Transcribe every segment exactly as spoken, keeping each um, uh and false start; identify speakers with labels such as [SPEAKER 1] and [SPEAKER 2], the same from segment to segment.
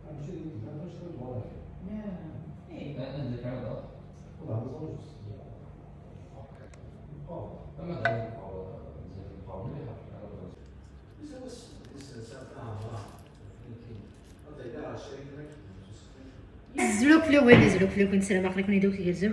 [SPEAKER 1] زلوك لو وين زلوك لو كنت سلام عليكم يدوك يلزم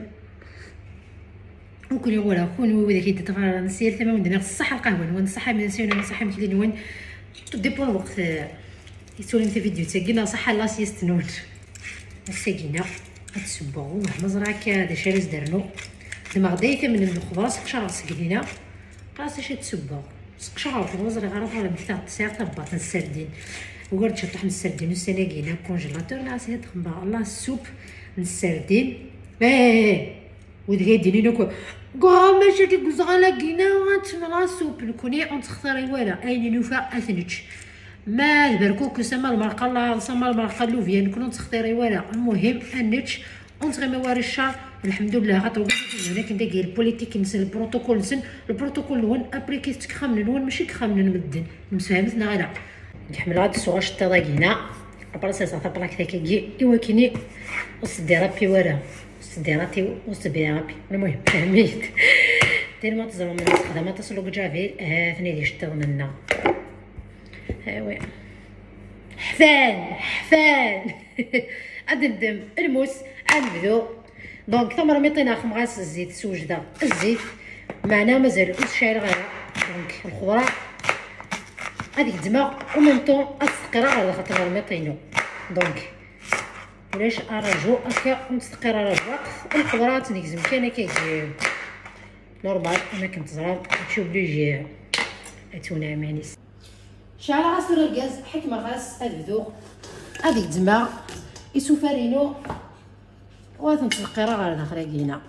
[SPEAKER 1] وكل يوم ولا كون هو ذاك يتفرج نسير ثما وندير الصحه القهوه نون الصحه من نسيو نون الصحه مثل نون تديبو الوقت يسولين في فيديو تاكينا صحه لا سيست نون الساكينه تسبغو مزرعه هذا شارز درنو دماغ دايته من الخضره سقشره سكدينا راسي شي تسبغ سقشره في المزرعه عرف ولا مثل تسير طبات السردين وقرد شطح من السردين والسلاقينا كونجيلاتور ناس هاد خمبا الله السوب من السردين ايه ودغيا ديري نكو قا ماشي ديك زغلاقينا غتملا سوب نكوني اون تختاري ولا اين نوفا اثنج ما البركوك سما المرقه لا سما المرقه لوفيا نكونو تختاري ولا المهم انج اون تغي مواري الشهر الحمد لله غطوق هنا كنت داير البوليتيك نسن البروتوكول نسن البروتوكول نون ابري كي تكخمن نون ماشي كخمن نمدن مسفهمتنا غير نحمل هاد الصوغ شطاقينا ابرا سا طبلاك تاكي ايوا كيني وصديرابي ورا صديراتي وصبيرابي المهم فهميت دير ما تزرو من الخدمه تصلو جافي ثني دي شطغنا هاوي حفان حفان ادمدم الموس نبدو دونك ثمر ميطينا خمغاس الزيت سوجده الزيت معنا مازال شايل غير دونك الخضره هذيك الدماغ ومن طون السقيره على خاطر ميطينو دونك علاش اراجو هكا مستقره على الوقت الخضرات نكزم كان كيجي نورمال انا كنت زرام تشوف لي اتونا مانيس شعل غاسر الغاز حكمه غاس الذوق هذيك الدماغ يسوفارينو واثن السقيره على داخل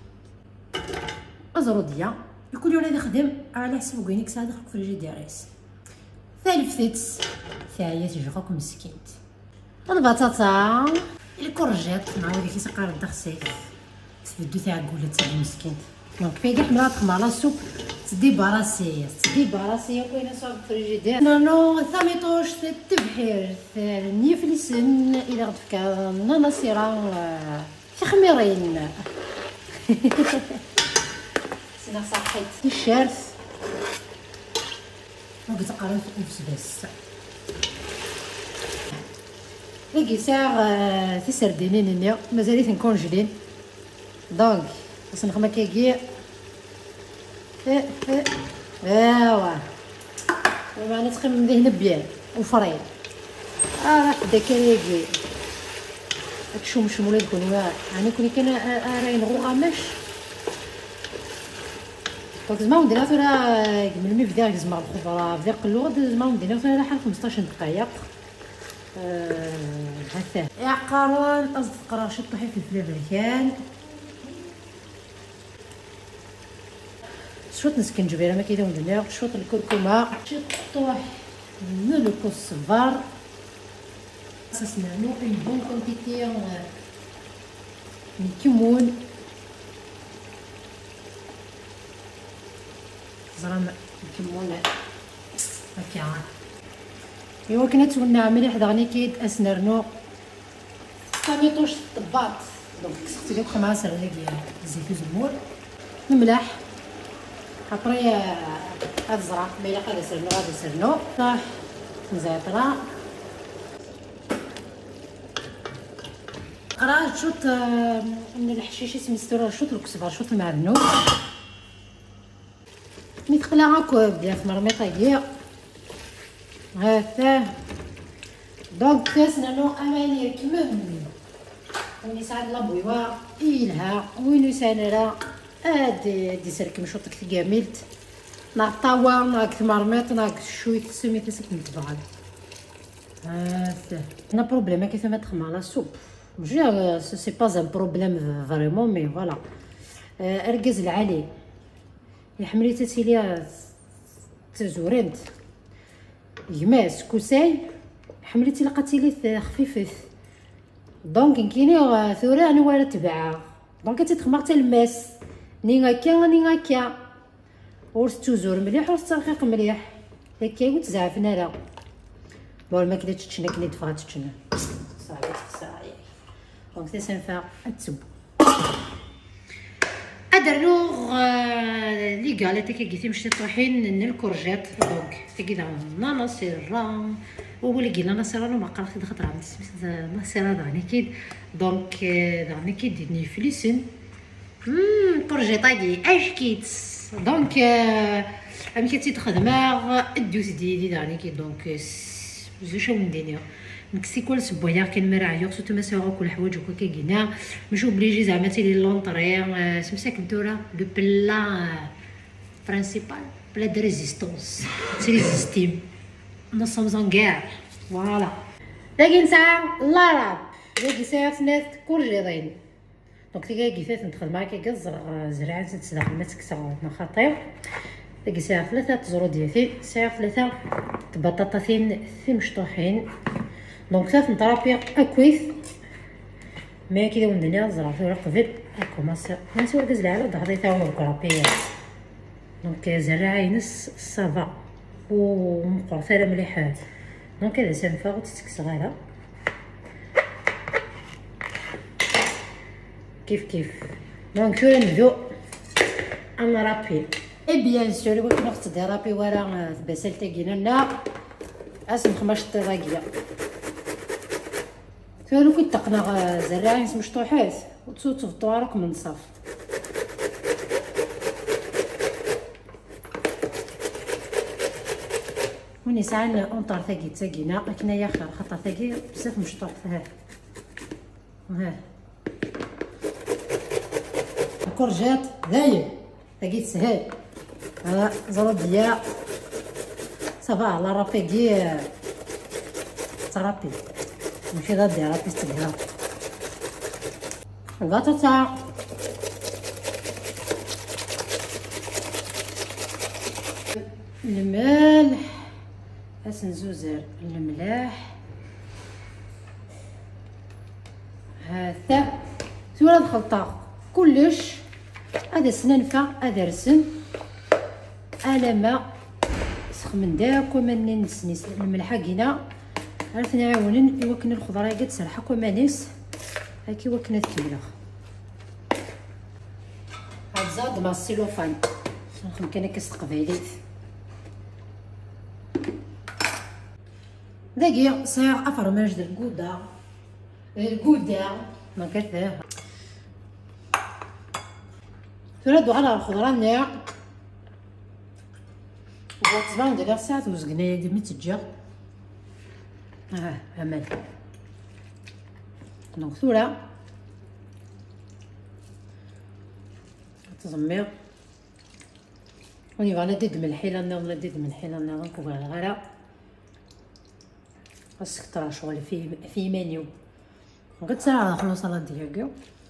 [SPEAKER 1] ازروديه يكون ولا يخدم على حسب كوينيك ساعه داخل الفريجيديريس ثالث ثايا تجيكم مسكينت البطاطا الكورجيت مع وديك سقار الدخسي تفدو تاع قوله تاع مسكين دونك في كاع حمرات خماره سوب تدي براسيه تدي براسيه كاينه صاب فريجيدير نو ثاميطوش التبحير ثاني في السن الى غد فكا نانا سيرا في خميرين سنا صحيت الشارف وقت قرن في نفس بس لقي ساعة في سردينين هنا مازاليت نكونجلين دونك باش نخمم كيكي اه اه ايوا وانا تخمم ذهن بيان وفريل اه راح بدا كيكي تشومشم ولا يكون انا كوني كان راين غوغاماش دونك زعما نديرها فيها من مي بدا زعما الخضره بدا قلوغ زعما نديرها فيها حوالي خمسطاش دقيقه هثا يا قارون اصدق شطحي في الفلفل كان شوط نسكنجبيره ما كيداو ندير شوط الكركمه شطوح من الكزبر اساسنا نو اون بون كونتيتي من الكمون زرام الكمون هكا ايوا كنا تولنا مليح دغني كيد اسنرنو طميطوش الطباط دونك سقتي لك خماسه هذيك زيت وزمور الملح ابري هاد الزرع ملي غادي سرنو غادي سرنو صح مزيطره راه شوط من الحشيش سميتو شوط الكزبر شوط المعدنوس ميتقلا هاكا بلا في مرميطه هذا دونك كاسنا نو اماني كمم وني سعد لابويوا إلها وين يسانرا ادي دي سركم شوطك تقاملت نعطاوا ناك مرميط ناك شوي تسمي تسك نتبعد هذا انا بروبليم كيف ما تخمم على السوب ماشي سي با ان بروبليم فريمون مي فوالا اركز العالي يحملي تسيليا تزورنت يماس كوساي حملتي لقاتي لي خفيفه دونك كاينه ثورة انا ولا تبعها دونك تتخمر حتى الماس ني هكا ني هكا ورث تزور مليح ورث ترقيق مليح هكا وتزعفنا لا بون ما كدا تشنا كني دفات تشنا دونك سي سنفا تسب ادرلو لي غاليت كي قلتي مشيت طوحين الكورجيت دونك تكيدا نانا سيرا هو اللي قلنا انا سيرا ما قال خد خطره ما سيرا داني كيد دونك داني كيد دي فليسن امم كورجيطاكي اش كيت دونك ام كيتي تخدمه الدوس ديالي داني كي دونك زو شو ندير نكسي كل سبويا كان مراعيو سوتو مساوغ كل حوايج وكا كينا ماشي اوبليجي زعما تيلي لونطري سمساك نتورا لو بلا برينسيبال بلا دو ريزيستونس تريزيستيم نو سومز ان غير فوالا لاكي نساع لا راه لاكي ساعه ناس كورجيطين دونك تيجي كيفاش ندخل معاك كزرع زرعه تتسدخل ما تكسر ما خطير لاكي ساعه ثلاثه تزرو ديالي ساعه ثلاثه بطاطاتين في مشطوحين دونك ثلاث نطرابي اكويس ما كذا وندنيا زرعتو قبل كوماس ناس وركز على ضهري تاع الكرابيات دونك زرعه ينس صافا ومقرثه مليحه دونك هذا سنفا وتتكسر هذا كيف كيف دونك نبدو نرابي اي بيان سور قلت نخت رابي ورا بسال تاكينا لا اسم خماش طراقيه كانوا كنت تقنا زراعين مشطوحات وتصوت في الطوارق من صف وني ساعه اونطار ثاقي تاقينا لكن يا خير خاطر ثاقي بزاف مشطوح فيها ها الكورجات داير ثاقي تسهل ها زربيه صافا على رابيكي ترابي ماشي غادي رابي تستبها البطاطا الملح باش نزوزر الملاح هذا ثورة الخلطة كلش هذا سننفع هذا رسن على ما سخمن داك وما ننسنيس الملحه كينا عرفت نعاونن يوكن الخضره قد سرحك وما نيس هاكي وكنا التمله هاد زاد مع السيلوفان نخدم كان كاس قبيليت دقيق ساعه افرماج د الكودا الكودا ما كتاه تردو على الخضره نتاع وتبان ديال ساعه وزقنا دي متجا اه عمل دونك ثورة تزمير وني فانا ديد من الحيله ولا ديد من الحيله دونك وغير خاصك ترى شغل في في منيو غير ساعه خلص على ديالك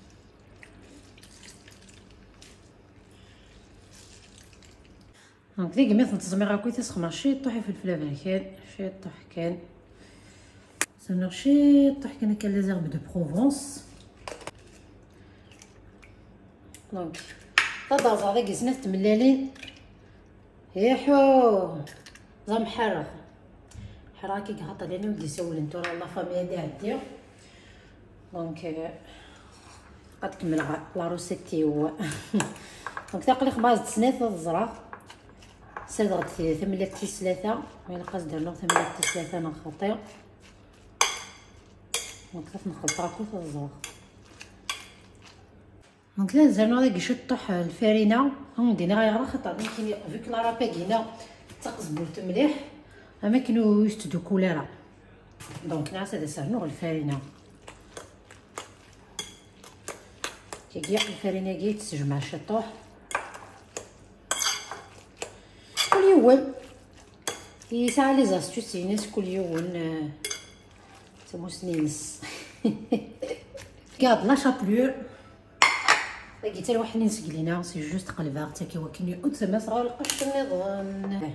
[SPEAKER 1] دونك ديك ميت نتزمير هاكوي تسخمر شي طوحي فلفل افريكان شي طوح كان سنر شي طوح كان كان لي زيرب دو بروفونس دونك طاز هذاك زنات تملالين يحو زعما حرق حرا كي قاطا لاني ودي يسول انتو راه لا فامي دي عندي دونك قد كمل لا روسيتي هو دونك تاقلي خباز تسنات الزرع سرد غد ثمانية تيس ثلاثة وين قاص درنا ثمانية تيس ثلاثة انا خطير دونك نخلط راكو في الزرع دونك لا زرنا داك يشطح الفرينه هم دينا غير خطر كاين فيك لا راباكينا تقزبلت مليح اما كانوا يستدو كوليرا دونك ناس هذا سرنو الفرينه كيجي الفرينه كي تسجمع الشطوح كل يوم يسعى لي زاستوس ينس كل يوم تسمو سنينس كاد لا شابلور لقيت الواحد اللي نسقلينا سي جوست قلبها حتى كي وكني وتما صغار القش النظام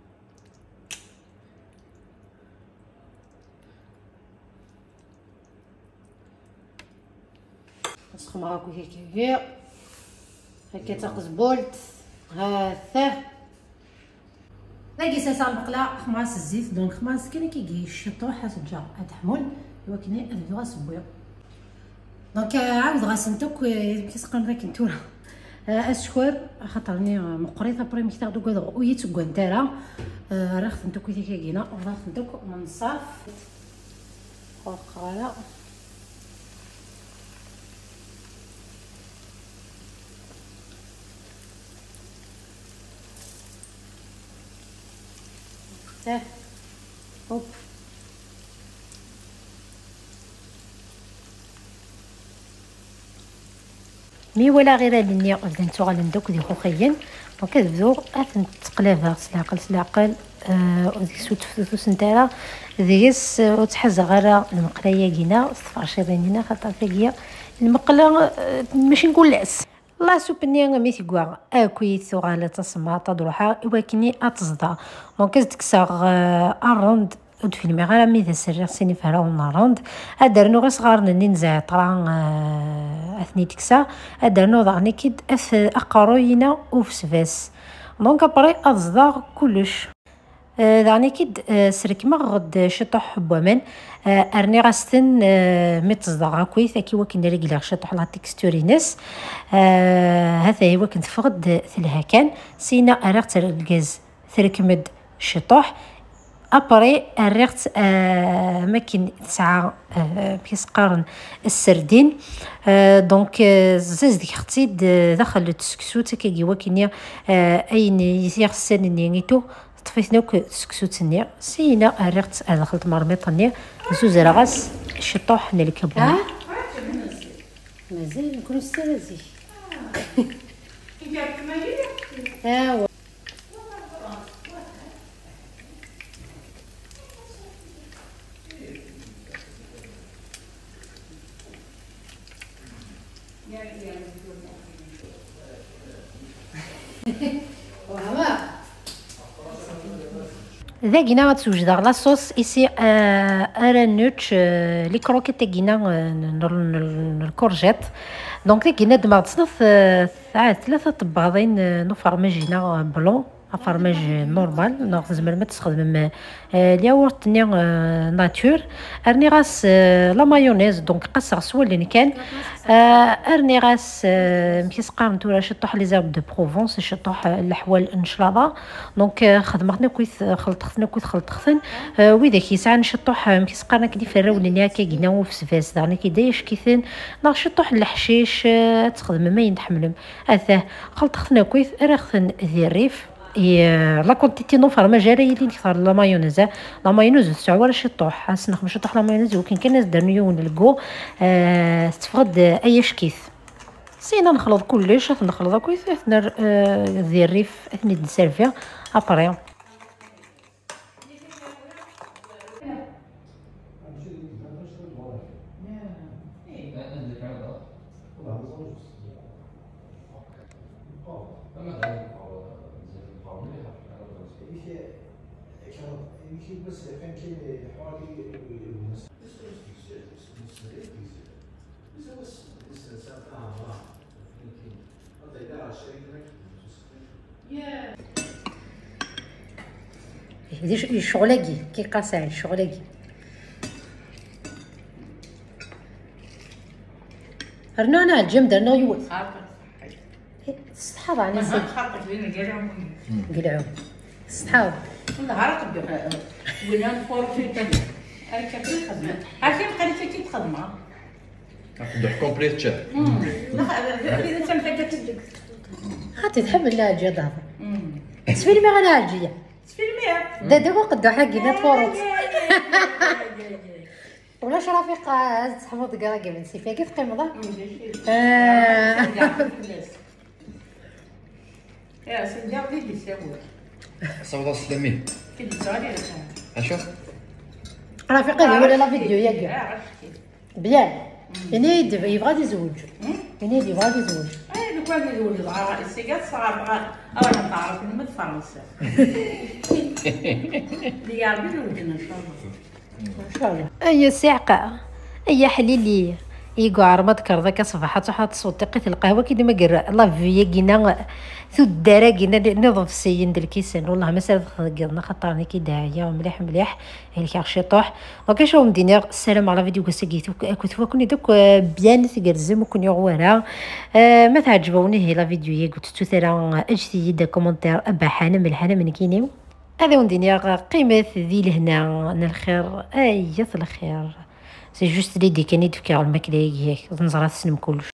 [SPEAKER 1] نسخم راكو هيك هي هكا تقزبولت هاثاه لاقي ساسا البقله خماس الزيت دونك خماس كاين كيجي الشطوح حتجا تحمل ولكن هذا سبويا دونك عاود غاسنتوك كيسقن ذاك نتورا اسكور خاطرني مقريطه بري مكتاع دوك هذا ويت كونتارا راه خدمتوك كي كاينا وراه خدمتوك من صاف وقاله ها هوب مي ولا غير لني بدنتو غندوك دي خوخيين وكتبدو اثن تقلافها سلاقل سلاقل آه وديك سوت فتوس نتاعها ديس وتحز غير المقلايه كينا صفاشيرينينا خاطر فيا المقله ماشي نقول لاس الله سوبني مي تيغوا اكوي ثغاله تصماطه دروحه ولكني اتزدا دونك تكسر اروند ود فيلمي غير مي تسرع سيني فهرا وناروند ادرنو غير صغار ننزع طران اثني تكسا ادرنو ضعني كيد اث اقروينا وفسفاس دونك ابري اتزدا كلش دعني كيد سركما غد شطح بومن ارني غاستن متصدغا كويس كي وكن رجل شطح لا تكستورينس هذا هو كنت فقد ثلها كان سينا ارغت الغاز ثركمد شطح ابري الريغت آه ماكين تسعة آه كيسقارن السردين آه دونك زاز ديك اختي دخل التسكسو تكي وكنيا آه اين يسير السن نيتو طفيت نوك تسكسو تنيا سينا الريغت دخلت مرميطني زوز راغاس الشطوح نلكبو ها مازال نكونو سترازي ها ذا جينا غتوجد لا صوص ايسي ارا نوتش لي كروكيت تاعنا الكورجيت دونك جينا دماغ تصنف ساعات ثلاثه طباضين نو فرماجينا بلون فرماج نورمال ناخذ زعما ما تستخدم الياغورت ني ناتور ارني غاس لا مايونيز دونك قصر سوا اللي كان ارني غاس كيسقار نتورا شطوح لي زيرب دو بروفونس شطوح الاحوال انشلاضه دونك خدمتنا كويس خلطتنا كويس خلطتن وإذا كيسعى نشطوح كيسقارنا كدي فراولني هكا كينا في سفاس دارنا كي دايش كيثن ناخ شطوح الحشيش تخدم ما ينحملم هذا خلطتنا كويس راخن ذي الريف لا كونتيتي نو فرماج راه اللي نختار لا مايونيز لا مايونيز تاع ولا شطوح اسنخ مش شطوح لا مايونيز ولكن كاين ناس داروا يون الكو أه تفقد اي شكيث سينا نخلط كلش نخلط كويس اثنا أه ذي الريف اثني نسيرفيا ابري
[SPEAKER 2] بس كان كاين حوالي
[SPEAKER 1] يدير شغلاكي كي قاصع شغلاكي رنا انا الجيم درنا يوز الصحاب على سيدي
[SPEAKER 3] خاطر لينا قلعهم
[SPEAKER 1] قلعهم الصحاب
[SPEAKER 3] نهار قبل قلنا نفور في التاني هاكا في الخدمه هاكا بقى كي تخدمها
[SPEAKER 4] ناخذ كومبليت شهر
[SPEAKER 3] اذا تمحك تدك
[SPEAKER 1] خاطي تحب لا جدار تفيلمي غير عاجيه
[SPEAKER 3] تفيلمي
[SPEAKER 1] دا دابا قدو حقنا تفورط ولا شرفيق تحمض كراكي من سيفيا كيف قيمضه اه
[SPEAKER 3] يا سيدي وليدي يساوي
[SPEAKER 4] صوت السلامي
[SPEAKER 3] كي تسالي
[SPEAKER 4] اشوف
[SPEAKER 1] رفيقي ولا لا فيديو ياك بيان يعني يبغى يتزوج يعني يبغى يتزوج
[SPEAKER 3] اي لو كان يزوج صغار السيكات صغار بغا انا تعرف من فرنسا اللي يعرفوا يزوجنا ان شاء الله
[SPEAKER 1] ان شاء الله اي سعقه اي حليلي إيكو عرمات كرذا كصفحات وحات صوت دقيت القهوة كي ديما قرا الله فيا كينا ثو الدارا كينا نظف سيين ديال الكيسان والله ما سالت قلنا خطرني كي داعية مليح مليح هي كاع شطوح دونك شو مدينير السلام على فيديو كسكيتو كنت كوني دوك بيان تقرزم وكوني غوارا آه ما تعجبوني هي لا فيديو هي قلت تثرى اجتيد كومنتير ابا حانا ملحانا من كينيو هذا وندينير قيمة ذي لهنا الخير اي الخير سي جوست ليدي كاني تفكر الماكله هيك نزرات سنم كلش.